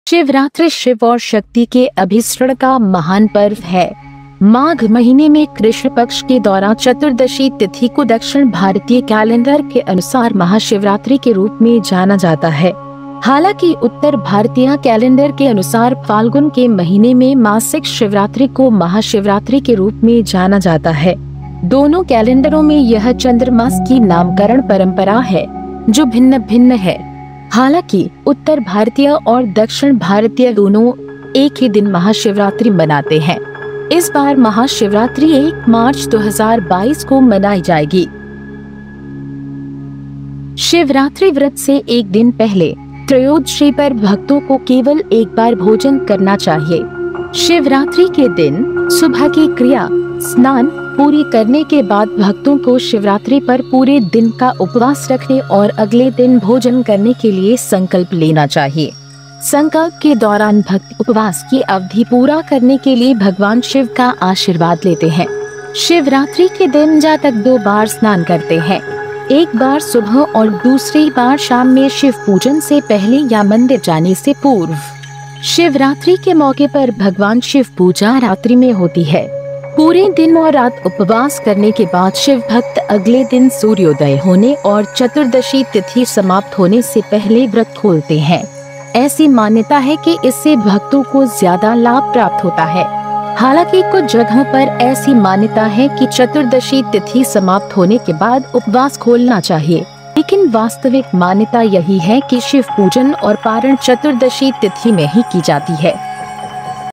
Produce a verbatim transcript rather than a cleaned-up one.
शिवरात्रि शिव और शक्ति के अभिसरण का महान पर्व है। माघ महीने में कृष्ण पक्ष के दौरान चतुर्दशी तिथि को दक्षिण भारतीय कैलेंडर के अनुसार महाशिवरात्रि के रूप में जाना जाता है। हालांकि उत्तर भारतीय कैलेंडर के अनुसार फाल्गुन के महीने में मासिक शिवरात्रि को महाशिवरात्रि के रूप में जाना जाता है। दोनों कैलेंडरों में यह चंद्रमास की नामकरण परंपरा है जो भिन्न भिन्न है। हालांकि उत्तर भारतीय और दक्षिण भारतीय दोनों एक ही दिन महाशिवरात्रि मनाते हैं। इस बार महाशिवरात्रि एक मार्च दो हज़ार बाईस को मनाई जाएगी। शिवरात्रि व्रत से एक दिन पहले त्रयोदशी पर भक्तों को केवल एक बार भोजन करना चाहिए। शिवरात्रि के दिन सुबह की क्रिया स्नान पूरी करने के बाद भक्तों को शिवरात्रि पर पूरे दिन का उपवास रखने और अगले दिन भोजन करने के लिए संकल्प लेना चाहिए। संकल्प के दौरान भक्त उपवास की अवधि पूरा करने के लिए भगवान शिव का आशीर्वाद लेते हैं। शिवरात्रि के दिन जातक दो बार स्नान करते हैं, एक बार सुबह और दूसरी बार शाम में शिव पूजन से पहले या मंदिर जाने से पूर्व। शिवरात्रि के मौके पर भगवान शिव पूजा रात्रि में होती है। पूरे दिन और रात उपवास करने के बाद शिव भक्त अगले दिन सूर्योदय होने और चतुर्दशी तिथि समाप्त होने से पहले व्रत खोलते हैं। ऐसी मान्यता है कि इससे भक्तों को ज्यादा लाभ प्राप्त होता है। हालांकि कुछ जगहों पर ऐसी मान्यता है कि चतुर्दशी तिथि समाप्त होने के बाद उपवास खोलना चाहिए, लेकिन वास्तविक मान्यता यही है कि शिव पूजन और पारण चतुर्दशी तिथि में ही की जाती है।